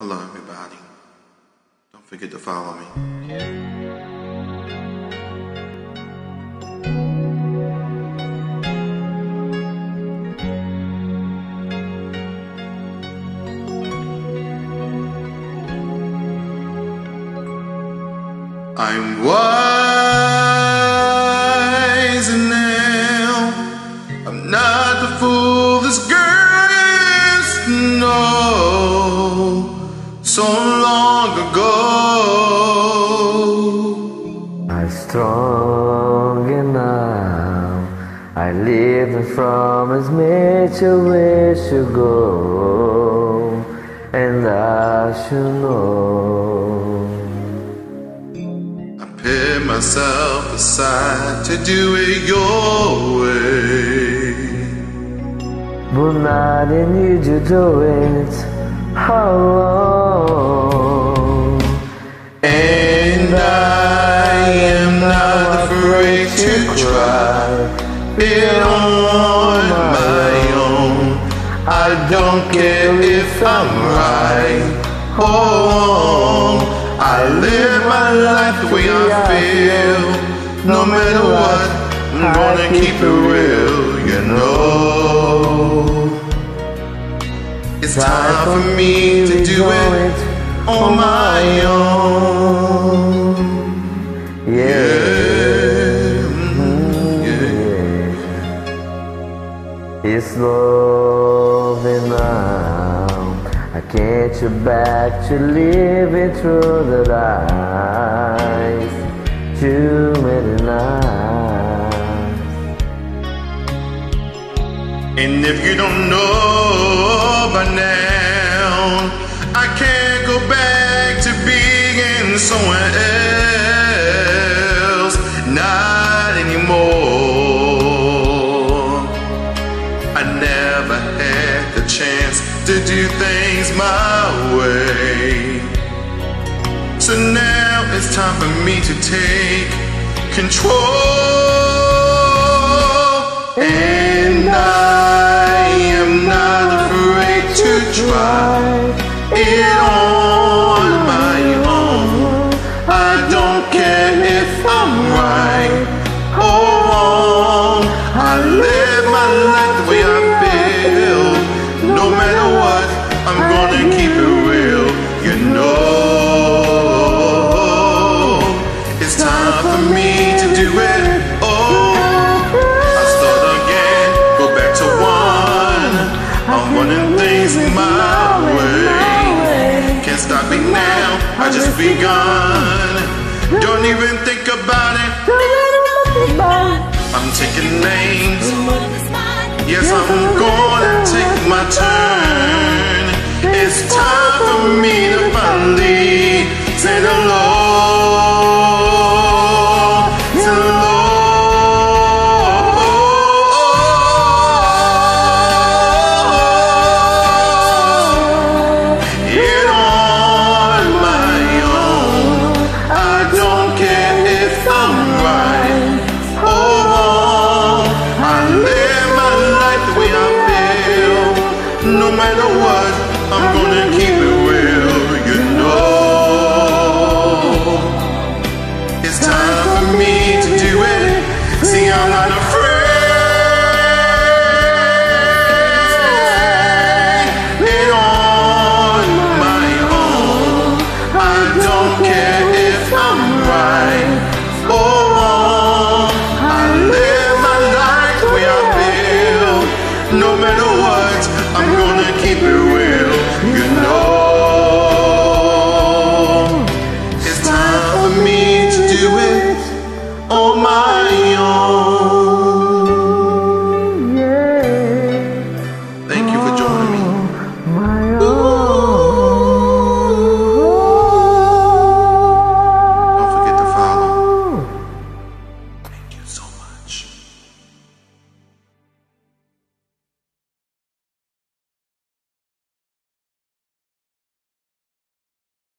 Hello everybody, don't forget to follow me. I'm wiser now, I'm not the fool this girl used to know so long ago. I'm strong enough, I live from as much a wish to go, and I should know. Put myself aside to do it your way, but I didn't need you to do it alone. and I am not afraid to try it on my own. I don't care if I'm right or wrong. I live my life the way I feel. No matter what, I'm gonna keep it real, you know. It's time for me to do it on my own. Yeah. It's love now. I can't you back to live it through the lies too many nights. And if you don't know by now, I can't go back to being someone else, not anymore. I never had the chance to do things my way, so now it's time for me to take control. And I am not afraid to try it on my own. I don't care if I'm right or wrong. I live my life the way I feel. No matter what, I'm gonna keep it real, you know. It's time for me to do it. Oh, I'll start again, go back to one. I'm running things my way. Can't stop me now, I just begun. Don't even think about it. I'm taking names. Yes, I'm gonna take my turn.